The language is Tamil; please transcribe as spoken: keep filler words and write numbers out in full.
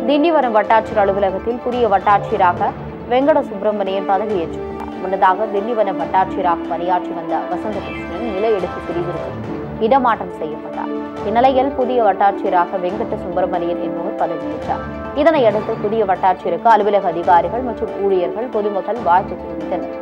திண்டிவனம் வட்டாட்சியர் அலுவலகத்தில் புதிய வட்டாட்சியராக வெங்கட சுப்பிரமணியன் பதவியேற்றுள்ளார். முன்னதாக திண்டிவனம் வட்டாட்சியராக பணியாற்றி வந்த வசந்தகிருஷ்ணன் நில எடுப்பு பிரிவிற்கு இடமாற்றம் செய்யப்பட்டார். இந்நிலையில் புதிய வட்டாட்சியராக வெங்கட சுப்பிரமணியன் என்பவர் பதவியேற்றார். இதனையடுத்து புதிய வட்டாட்சியருக்கு அலுவலக அதிகாரிகள் மற்றும் ஊழியர்கள் பொதுமக்கள் வாழ்த்து தெரிவித்தனர்.